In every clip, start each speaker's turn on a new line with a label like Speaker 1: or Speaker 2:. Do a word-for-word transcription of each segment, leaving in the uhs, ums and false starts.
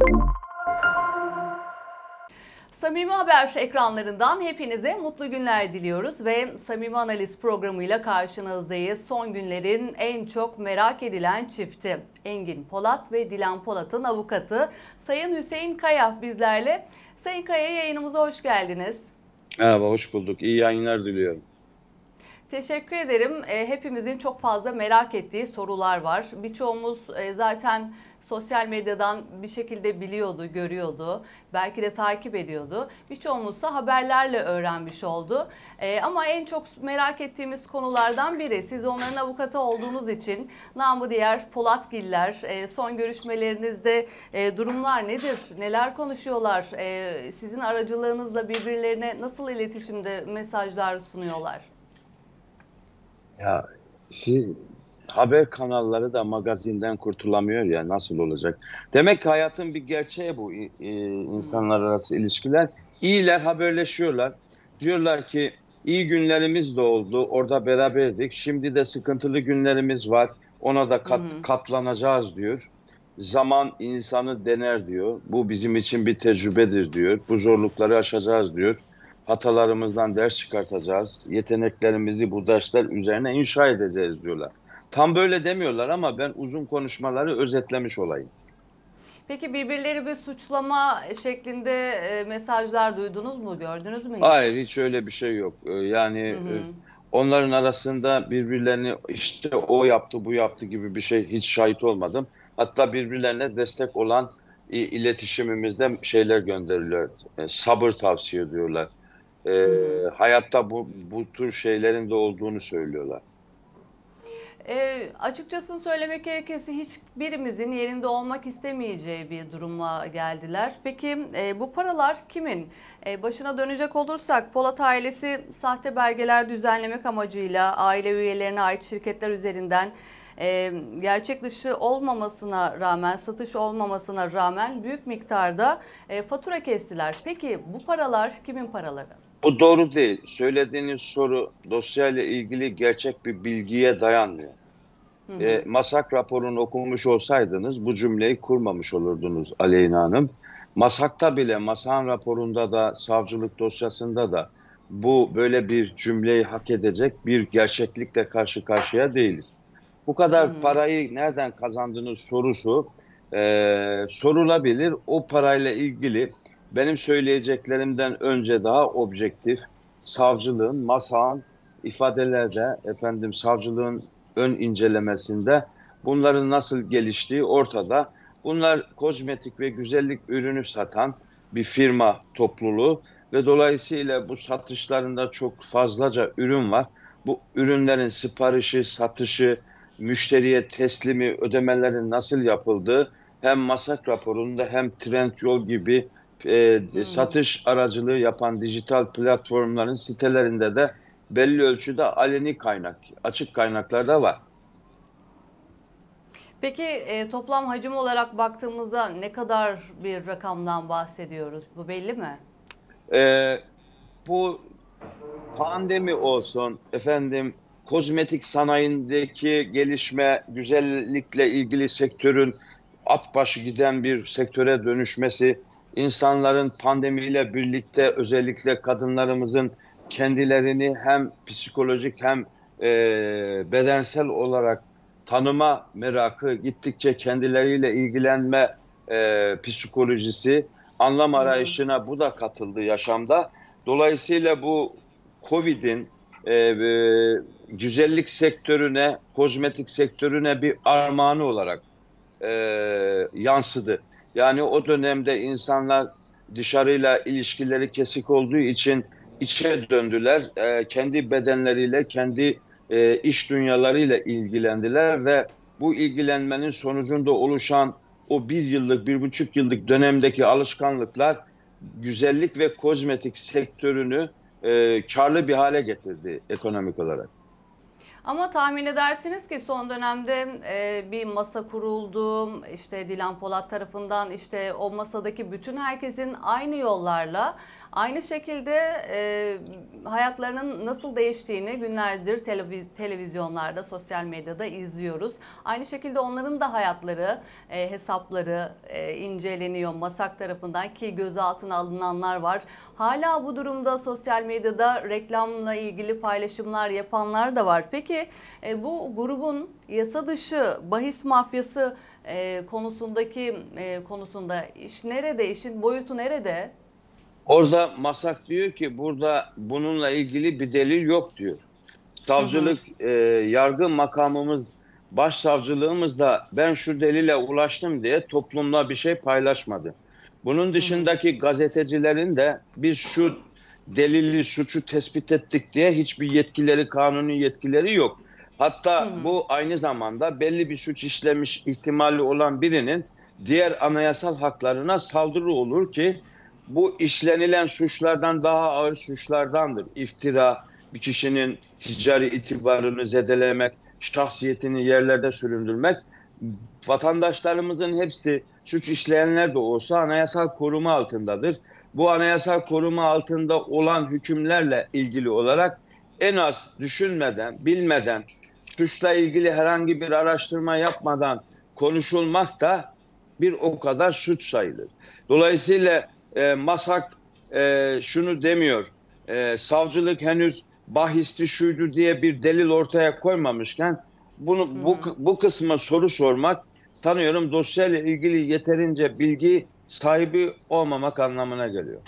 Speaker 1: Samimi Haber ekranlarından hepinize mutlu günler diliyoruz ve Samimi Analiz programıyla karşınızdayız. Son günlerin en çok merak edilen çifti Engin Polat ve Dilan Polat'ın avukatı Sayın Hüseyin Kaya bizlerle. Sayın Kaya, yayınımıza hoş geldiniz.
Speaker 2: Merhaba, hoş bulduk. İyi yayınlar diliyorum.
Speaker 1: Teşekkür ederim. Hepimizin çok fazla merak ettiği sorular var. Birçoğumuz zaten sosyal medyadan bir şekilde biliyordu, görüyordu. Belki de takip ediyordu. Birçoğumuzsa haberlerle öğrenmiş oldu. Ama en çok merak ettiğimiz konulardan biri, siz onların avukatı olduğunuz için, namı diğer Polatgiller, son görüşmelerinizde durumlar nedir? Neler konuşuyorlar? Sizin aracılığınızla birbirlerine nasıl iletişimde mesajlar sunuyorlar?
Speaker 2: Ya si, haber kanalları da magazinden kurtulamıyor ya, nasıl olacak? Demek ki hayatın bir gerçeği bu, e, insanlar arası ilişkiler. İyiler haberleşiyorlar. Diyorlar ki iyi günlerimiz de oldu, orada beraberdik. Şimdi de sıkıntılı günlerimiz var. Ona da kat,
Speaker 1: Hı hı.
Speaker 2: katlanacağız diyor. Zaman insanı dener diyor. Bu bizim için bir tecrübedir diyor. Bu zorlukları aşacağız diyor. Hatalarımızdan ders çıkartacağız. Yeteneklerimizi bu dersler üzerine inşa edeceğiz diyorlar. Tam böyle demiyorlar ama ben uzun konuşmaları özetlemiş olayım.
Speaker 1: Peki birbirleri bir suçlama şeklinde e, mesajlar duydunuz mu, gördünüz mü hiç?
Speaker 2: Hayır, hiç öyle bir şey yok. Ee, Yani
Speaker 1: Hı
Speaker 2: e,
Speaker 1: hı.
Speaker 2: onların arasında birbirlerini işte o yaptı bu yaptı gibi bir şey hiç şahit olmadım. Hatta birbirlerine destek olan i- iletişimimizde şeyler gönderiliyor. E, sabır tavsiye ediyorlar. E,
Speaker 1: Hı hı.
Speaker 2: hayatta bu, bu tür şeylerin de olduğunu söylüyorlar.
Speaker 1: E, açıkçası söylemek gerekirse hiçbirimizin yerinde olmak istemeyeceği bir duruma geldiler. Peki e, bu paralar kimin? E, başına dönecek olursak, Polat ailesi sahte belgeler düzenlemek amacıyla aile üyelerine ait şirketler üzerinden e, gerçek dışı olmamasına rağmen, satış olmamasına rağmen büyük miktarda e, fatura kestiler. Peki bu paralar kimin paraları?
Speaker 2: Bu doğru değil. Söylediğiniz soru dosyayla ilgili gerçek bir bilgiye dayanmıyor.
Speaker 1: Hı
Speaker 2: E,
Speaker 1: hı.
Speaker 2: MASAK raporunu okumuş olsaydınız bu cümleyi kurmamış olurdunuz Aleyna Hanım. MASAK'ta bile, MASAK'ın raporunda da, savcılık dosyasında da bu böyle bir cümleyi hak edecek bir gerçeklikle karşı karşıya değiliz. Bu
Speaker 1: Hı
Speaker 2: kadar
Speaker 1: hı.
Speaker 2: parayı nereden kazandınız sorusu e, sorulabilir. O parayla ilgili benim söyleyeceklerimden önce daha objektif, savcılığın, MASAK'ın ifadelerde, efendim savcılığın ön incelemesinde bunların nasıl geliştiği ortada. Bunlar kozmetik ve güzellik ürünü satan bir firma topluluğu ve dolayısıyla bu satışlarında çok fazlaca ürün var. Bu ürünlerin siparişi, satışı, müşteriye teslimi, ödemelerin nasıl yapıldığı hem MASAK raporunda hem Trendyol gibi e,
Speaker 1: Hı hı.
Speaker 2: satış aracılığı yapan dijital platformların sitelerinde de belli ölçüde aleni kaynak, açık kaynaklar da var.
Speaker 1: Peki e, toplam hacim olarak baktığımızda ne kadar bir rakamdan bahsediyoruz? Bu belli mi?
Speaker 2: Ee, bu pandemi olsun, efendim kozmetik sanayindeki gelişme, güzellikle ilgili sektörün at başı giden bir sektöre dönüşmesi, insanların pandemiyle birlikte özellikle kadınlarımızın kendilerini hem psikolojik hem e, bedensel olarak tanıma merakı, gittikçe kendileriyle ilgilenme e, psikolojisi, anlam
Speaker 1: Hı hı.
Speaker 2: arayışına bu da katıldı yaşamda. Dolayısıyla bu Covid'in e, e, güzellik sektörüne, kozmetik sektörüne bir armağanı olarak e, yansıdı. Yani o dönemde insanlar dışarıyla ilişkileri kesik olduğu için içe döndüler. E, kendi bedenleriyle, kendi e, iş dünyalarıyla ilgilendiler ve bu ilgilenmenin sonucunda oluşan o bir yıllık, bir buçuk yıllık dönemdeki alışkanlıklar güzellik ve kozmetik sektörünü e, karlı bir hale getirdi ekonomik olarak.
Speaker 1: Ama tahmin edersiniz ki son dönemde e, bir masa kuruldu. İşte Dilan Polat tarafından, işte o masadaki bütün herkesin aynı yollarla, Aynı şekilde e, hayatlarının nasıl değiştiğini günlerdir televiz televizyonlarda, sosyal medyada izliyoruz. Aynı şekilde onların da hayatları, e, hesapları e, inceleniyor MASAK tarafından ki gözaltına alınanlar var. Hala bu durumda sosyal medyada reklamla ilgili paylaşımlar yapanlar da var. Peki e, bu grubun yasa dışı bahis mafyası e, konusundaki e, konusunda iş nerede, işin boyutu nerede?
Speaker 2: Orada MASAK diyor ki burada bununla ilgili bir delil yok diyor.
Speaker 1: Hı hı.
Speaker 2: Savcılık, e, yargı makamımız, başsavcılığımız da ben şu delile ulaştım diye toplumla bir şey paylaşmadı. Bunun
Speaker 1: Hı hı.
Speaker 2: dışındaki gazetecilerin de biz şu delili, suçu tespit ettik diye hiçbir yetkileri, kanuni yetkileri yok.
Speaker 1: Hı
Speaker 2: Hatta
Speaker 1: hı.
Speaker 2: bu aynı zamanda belli bir suç işlemiş ihtimali olan birinin diğer anayasal haklarına saldırı olur ki bu işlenilen suçlardan daha ağır suçlardandır. İftira, bir kişinin ticari itibarını zedelemek, şahsiyetini yerlerde süründürmek. Vatandaşlarımızın hepsi suç işleyenler de olsa anayasal koruma altındadır. Bu anayasal koruma altında olan hükümlerle ilgili olarak en az düşünmeden, bilmeden, suçla ilgili herhangi bir araştırma yapmadan konuşulmak da bir o kadar suç sayılır. Dolayısıyla e, MASAK e, şunu demiyor, e, savcılık henüz bahisti şuydu diye bir delil ortaya koymamışken
Speaker 1: Hı
Speaker 2: bunu bu,
Speaker 1: hı.
Speaker 2: bu kısma soru sormak sanıyorum dosyayla ilgili yeterince bilgi sahibi olmamak anlamına geliyor.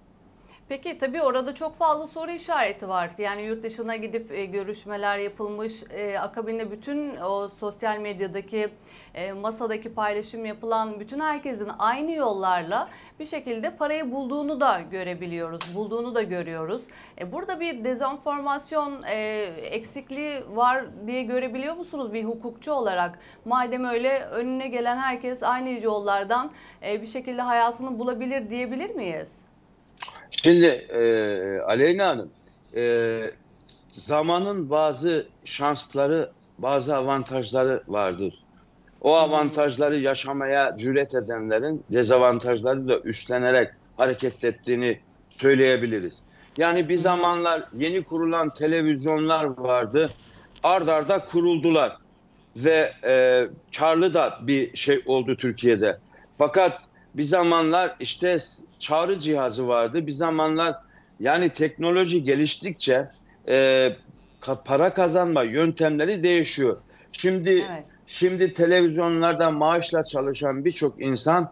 Speaker 1: Peki tabii orada çok fazla soru işareti var. Yani yurt dışına gidip e, görüşmeler yapılmış. E, akabinde bütün o sosyal medyadaki e, masadaki paylaşım yapılan bütün herkesin aynı yollarla bir şekilde parayı bulduğunu da görebiliyoruz. Bulduğunu da görüyoruz. E, burada bir dezenformasyon e, eksikliği var diye görebiliyor musunuz bir hukukçu olarak? Madem öyle önüne gelen herkes aynı yollardan e, bir şekilde hayatını bulabilir diyebilir miyiz?
Speaker 2: Şimdi e, Aleyna Hanım, e, zamanın bazı şansları, bazı avantajları vardır. O
Speaker 1: Hı hı.
Speaker 2: avantajları yaşamaya cüret edenlerin dezavantajları da üstlenerek hareket ettiğini söyleyebiliriz. Yani bir
Speaker 1: Hı hı.
Speaker 2: zamanlar yeni kurulan televizyonlar vardı. Ard arda kuruldular ve e, karlı da bir şey oldu Türkiye'de. Fakat bir zamanlar işte çağrı cihazı vardı. Bir zamanlar yani teknoloji geliştikçe e, para kazanma yöntemleri değişiyor. Şimdi
Speaker 1: Evet.
Speaker 2: şimdi televizyonlarda maaşla çalışan birçok insan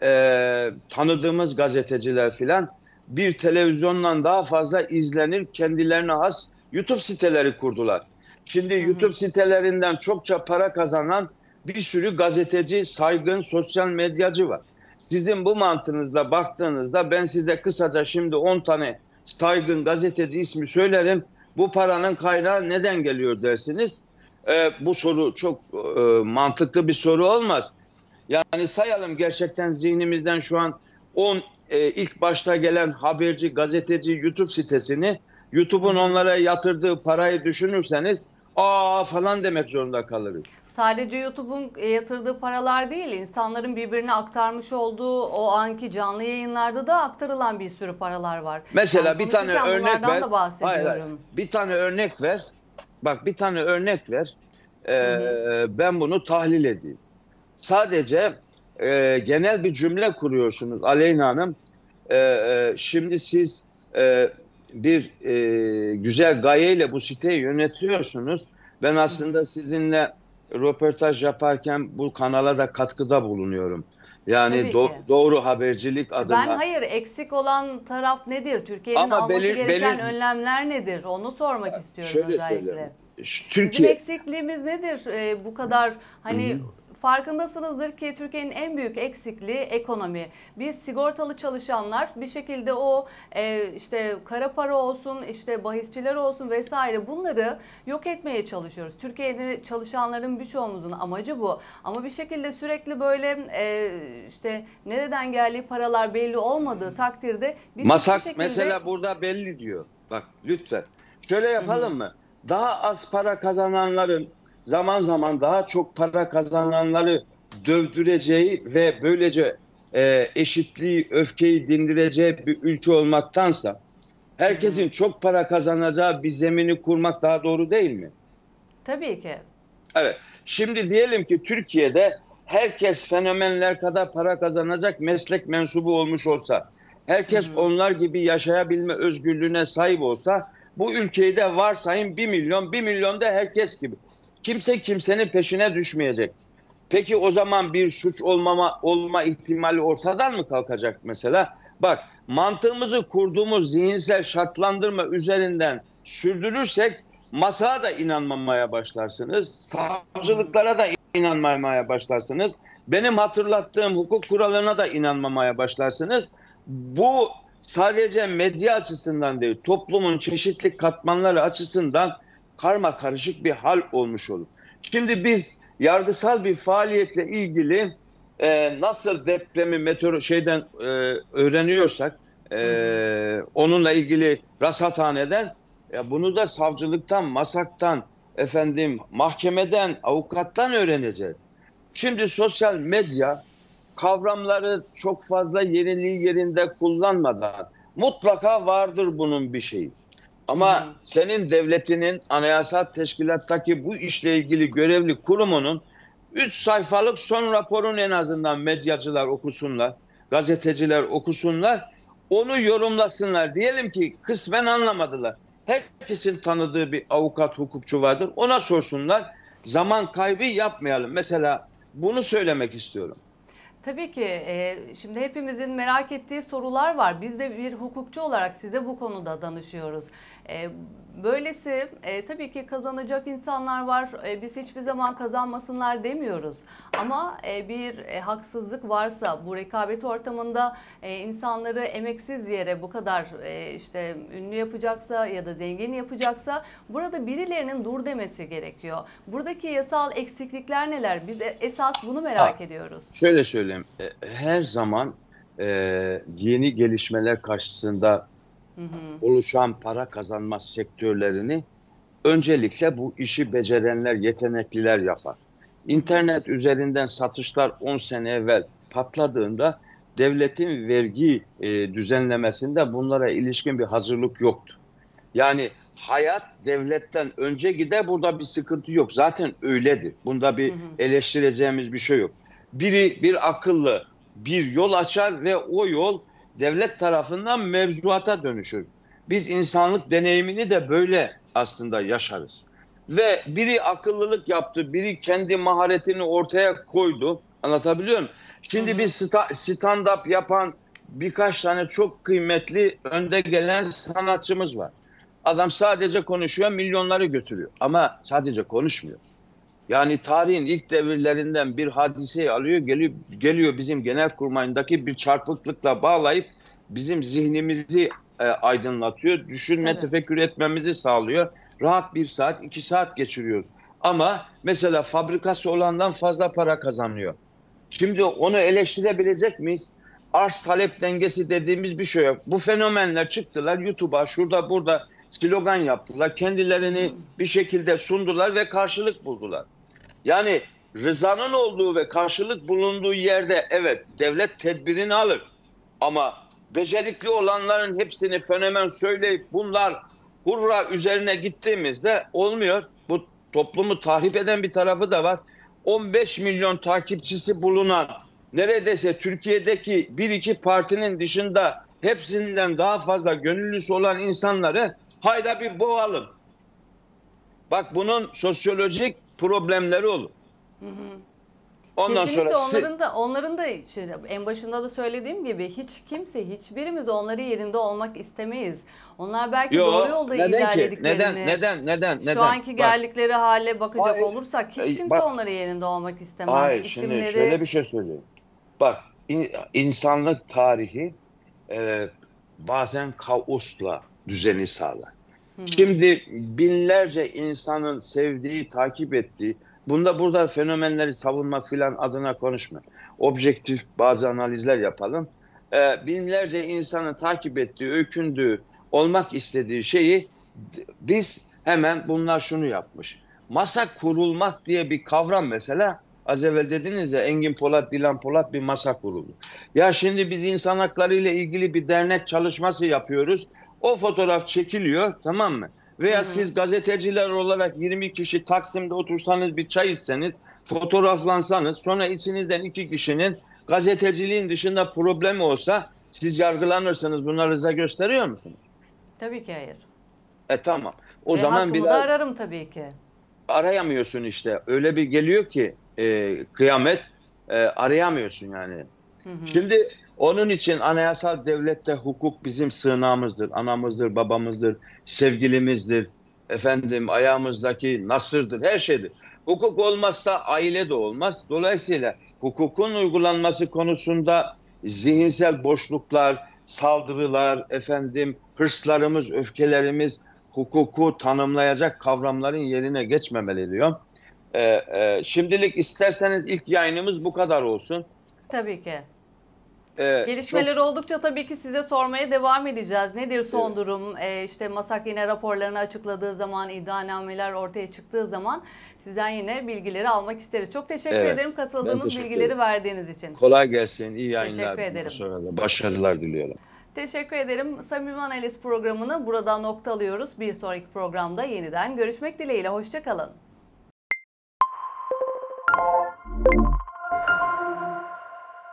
Speaker 2: e, tanıdığımız gazeteciler filan bir televizyondan daha fazla izlenir kendilerine has YouTube siteleri kurdular. Şimdi
Speaker 1: Hı hı.
Speaker 2: YouTube sitelerinden çokça para kazanan bir sürü gazeteci, saygın sosyal medyacı var. Sizin bu mantığınızla baktığınızda ben size kısaca şimdi on tane saygın gazeteci ismi söylerim. Bu paranın kaynağı neden geliyor dersiniz. Ee, bu soru çok e, mantıklı bir soru olmaz. Yani sayalım gerçekten zihnimizden şu an on e, ilk başta gelen haberci, gazeteci YouTube sitesini,
Speaker 1: Hı
Speaker 2: YouTube'un
Speaker 1: hı.
Speaker 2: onlara yatırdığı parayı düşünürseniz aa falan demek zorunda kalırız.
Speaker 1: Sadece YouTube'un e, yatırdığı paralar değil, insanların birbirine aktarmış olduğu o anki canlı yayınlarda da aktarılan bir sürü paralar var. Yani
Speaker 2: Mesela bir tane
Speaker 1: konuşurken
Speaker 2: örnek
Speaker 1: bunlardan
Speaker 2: ver.
Speaker 1: da
Speaker 2: Hayır, hayır.
Speaker 1: bahsediyorum.
Speaker 2: Bir tane örnek ver. Bak bir tane örnek ver.
Speaker 1: Hı hı.
Speaker 2: Ee, ben bunu tahlil edeyim. Sadece e, genel bir cümle kuruyorsunuz Aleyna Hanım. Ee, e, şimdi siz e, bir e, güzel gayeyle bu siteyi yönetiyorsunuz. Ben
Speaker 1: Hı hı.
Speaker 2: aslında sizinle röportaj yaparken bu kanala da katkıda bulunuyorum. Yani
Speaker 1: Tabii ki.
Speaker 2: do- doğru habercilik
Speaker 1: Ben
Speaker 2: adına.
Speaker 1: hayır eksik olan taraf nedir? Türkiye'nin
Speaker 2: Ama
Speaker 1: alması
Speaker 2: belir,
Speaker 1: gereken
Speaker 2: belir
Speaker 1: önlemler nedir? Onu sormak istiyorum
Speaker 2: şöyle söyleyeyim.
Speaker 1: özellikle.
Speaker 2: Şu
Speaker 1: Bizim
Speaker 2: Türkiye.
Speaker 1: eksikliğimiz nedir? Ee, bu kadar
Speaker 2: Hı
Speaker 1: hani
Speaker 2: hı.
Speaker 1: farkındasınızdır ki Türkiye'nin en büyük eksikliği ekonomi. Biz sigortalı çalışanlar bir şekilde o e, işte kara para olsun, işte bahisçiler olsun vesaire bunları yok etmeye çalışıyoruz. Türkiye'de çalışanların birçoğumuzun amacı bu. Ama bir şekilde sürekli böyle e, işte nereden geldiği paralar belli olmadığı takdirde biz hiçbir
Speaker 2: Masak
Speaker 1: şekilde.
Speaker 2: mesela burada belli diyor. Bak lütfen. Şöyle
Speaker 1: Hı hı.
Speaker 2: yapalım mı? Daha az para kazananların zaman zaman daha çok para kazananları dövdüreceği ve böylece e, eşitliği, öfkeyi dindireceği bir ülke olmaktansa herkesin çok para kazanacağı bir zemini kurmak daha doğru değil mi?
Speaker 1: Tabii ki.
Speaker 2: Evet. Şimdi diyelim ki Türkiye'de herkes fenomenler kadar para kazanacak meslek mensubu olmuş olsa,
Speaker 1: Hı
Speaker 2: herkes
Speaker 1: hı.
Speaker 2: onlar gibi yaşayabilme özgürlüğüne sahip olsa, bu ülkeyi de varsayın bir milyon, bir milyon da herkes gibi. Kimse kimsenin peşine düşmeyecek. Peki o zaman bir suç olmama olma ihtimali ortadan mı kalkacak mesela? Bak, mantığımızı kurduğumuz zihinsel şartlandırma üzerinden sürdürürsek masaya da inanmamaya başlarsınız.
Speaker 1: Hı hı.
Speaker 2: Savcılıklara da inanmamaya başlarsınız. Benim hatırlattığım hukuk kurallarına da inanmamaya başlarsınız. Bu sadece medya açısından değil, toplumun çeşitli katmanları açısından karma karışık bir hal olmuş olur. Şimdi biz yargısal bir faaliyetle ilgili e, nasıl depremi meteor şeyden e, öğreniyorsak,
Speaker 1: Hı hı.
Speaker 2: e, onunla ilgili rasathaneden, ya bunu da savcılıktan, masaktan, efendim mahkemeden, avukattan öğreneceğiz. Şimdi sosyal medya kavramları çok fazla yeriliği yerinde kullanmadan mutlaka vardır bunun bir şeyi.
Speaker 1: Hı
Speaker 2: Ama
Speaker 1: hı.
Speaker 2: senin devletinin anayasal teşkilattaki bu işle ilgili görevli kurumunun üç sayfalık son raporunu en azından medyacılar okusunlar, gazeteciler okusunlar, onu yorumlasınlar. Diyelim ki kısmen anlamadılar. Herkesin tanıdığı bir avukat, hukukçu vardır. Ona sorsunlar. Zaman kaybı yapmayalım. Mesela bunu söylemek istiyorum.
Speaker 1: Tabii ki e, şimdi hepimizin merak ettiği sorular var. Biz de bir hukukçu olarak size bu konuda danışıyoruz. E, böylesi e, tabii ki kazanacak insanlar var. E, biz hiçbir zaman kazanmasınlar demiyoruz. Ama e, bir e, haksızlık varsa bu rekabet ortamında e, insanları emeksiz yere bu kadar e, işte ünlü yapacaksa ya da zengin yapacaksa burada birilerinin dur demesi gerekiyor. Buradaki yasal eksiklikler neler? Biz e- esas bunu merak
Speaker 2: Ha,
Speaker 1: ediyoruz.
Speaker 2: şöyle söyleyeyim. E, Her zaman e, yeni gelişmeler karşısında
Speaker 1: Hı hı.
Speaker 2: oluşan para kazanma sektörlerini öncelikle bu işi becerenler, yetenekliler yapar.
Speaker 1: Hı hı.
Speaker 2: İnternet üzerinden satışlar on sene evvel patladığında devletin vergi e, düzenlemesinde bunlara ilişkin bir hazırlık yoktu. Yani hayat devletten önce gider, burada bir sıkıntı yok. Zaten öyledir. Bunda
Speaker 1: Hı
Speaker 2: bir
Speaker 1: hı.
Speaker 2: eleştireceğimiz bir şey yok. Biri bir akıllı bir yol açar ve o yol devlet tarafından mevzuata dönüşür. Biz insanlık deneyimini de böyle aslında yaşarız. Ve biri akıllılık yaptı, biri kendi maharetini ortaya koydu. Anlatabiliyor muyum?
Speaker 1: Hı
Speaker 2: Şimdi bir
Speaker 1: hı.
Speaker 2: stand-up yapan birkaç tane çok kıymetli önde gelen sanatçımız var. Adam sadece konuşuyor, milyonları götürüyor. Ama sadece konuşmuyor. Yani tarihin ilk devirlerinden bir hadiseyi alıyor, geliyor, geliyor bizim Genelkurmay'ındaki bir çarpıklıkla bağlayıp bizim zihnimizi e, aydınlatıyor, düşünme,
Speaker 1: Tabii.
Speaker 2: tefekkür etmemizi sağlıyor. Rahat bir saat, iki saat geçiriyoruz. Ama mesela fabrikası olandan fazla para kazanıyor. Şimdi onu eleştirebilecek miyiz? Arz talep dengesi dediğimiz bir şey yok. Bu fenomenler çıktılar YouTube'a, şurada burada slogan yaptılar.
Speaker 1: Hı
Speaker 2: Kendilerini
Speaker 1: hı.
Speaker 2: bir şekilde sundular ve karşılık buldular. Yani rızanın olduğu ve karşılık bulunduğu yerde evet devlet tedbirini alır. Ama becerikli olanların hepsini fenomen söyleyip bunlar hurra üzerine gittiğimizde olmuyor. Bu toplumu tahrip eden bir tarafı da var. on beş milyon takipçisi bulunan, neredeyse Türkiye'deki bir iki partinin dışında hepsinden daha fazla gönüllüsü olan insanları hayda bir boğalım. Bak, bunun sosyolojik problemleri olur.
Speaker 1: Hı hı.
Speaker 2: Ondan sonra
Speaker 1: Kesinlikle
Speaker 2: si-
Speaker 1: onların da onların da işte en başında da söylediğim gibi hiç kimse hiçbirimiz onları yerinde olmak istemeyiz. Onlar belki doğru
Speaker 2: yo,
Speaker 1: yolda
Speaker 2: neden ki? Neden?
Speaker 1: ilerlediklerini
Speaker 2: Neden? Neden?
Speaker 1: şu
Speaker 2: Neden?
Speaker 1: anki
Speaker 2: Bak.
Speaker 1: geldikleri hale bakacak
Speaker 2: Hayır.
Speaker 1: olursak hiç
Speaker 2: E,
Speaker 1: kimse
Speaker 2: Bak.
Speaker 1: onları yerinde olmak istemez.
Speaker 2: Hayır. Şimdi
Speaker 1: İsimleri
Speaker 2: şöyle bir şey söyleyeyim. Bak, in- insanlık tarihi e, bazen kaosla düzeni sağlar.
Speaker 1: hı hı,
Speaker 2: Şimdi binlerce insanın sevdiği, takip ettiği, bunda burada fenomenleri savunma filan adına konuşma. Objektif bazı analizler yapalım. Ee, binlerce insanın takip ettiği, öykündüğü, olmak istediği şeyi biz hemen bunlar şunu yapmış. Masa kurulmak diye bir kavram mesela Az evvel dediniz ya, Engin Polat, Dilan Polat bir masa kuruldu. Ya şimdi biz insan hakları ile ilgili bir dernek çalışması yapıyoruz. O fotoğraf çekiliyor, tamam mı?
Speaker 1: Hı
Speaker 2: Veya
Speaker 1: hı.
Speaker 2: siz gazeteciler olarak yirmi kişi Taksim'de otursanız, bir çay içseniz, fotoğraflansanız, sonra içinizden iki kişinin gazeteciliğin dışında problemi olsa siz yargılanırsınız. Buna rıza gösteriyor musunuz?
Speaker 1: Tabii ki hayır.
Speaker 2: E tamam. O
Speaker 1: Ve
Speaker 2: zaman bir
Speaker 1: hakkımı da
Speaker 2: daha
Speaker 1: ararım tabii ki.
Speaker 2: arayamıyorsun işte. Öyle bir geliyor ki e, kıyamet, e, arayamıyorsun yani.
Speaker 1: Hı hı.
Speaker 2: Şimdi onun için anayasal devlette hukuk bizim sığınağımızdır, anamızdır, babamızdır, sevgilimizdir, efendim ayağımızdaki nasırdır, her şeydir. Hukuk olmazsa aile de olmaz. Dolayısıyla hukukun uygulanması konusunda zihinsel boşluklar, saldırılar, efendim hırslarımız, öfkelerimiz hukuku tanımlayacak kavramların yerine geçmemeli diyor. Ee, e, şimdilik isterseniz ilk yayınımız bu kadar olsun.
Speaker 1: Tabii ki.
Speaker 2: Ee, çok
Speaker 1: Gelişmeler oldukça tabii ki size sormaya devam edeceğiz. Nedir son
Speaker 2: evet,
Speaker 1: durum? Ee, işte MASAK yine raporlarını açıkladığı zaman, iddianameler ortaya çıktığı zaman sizden yine bilgileri almak isteriz. Çok teşekkür
Speaker 2: evet.
Speaker 1: ederim
Speaker 2: Ben
Speaker 1: katıldığınız
Speaker 2: teşekkür
Speaker 1: bilgileri
Speaker 2: ederim.
Speaker 1: verdiğiniz için.
Speaker 2: Kolay gelsin. İyi yayınlar.
Speaker 1: Teşekkür
Speaker 2: Bundan
Speaker 1: ederim.
Speaker 2: sonra da başarılar diliyorum.
Speaker 1: Teşekkür ederim. Samimi Analiz programını burada noktalıyoruz. Bir sonraki programda yeniden görüşmek dileğiyle. Hoşça kalın.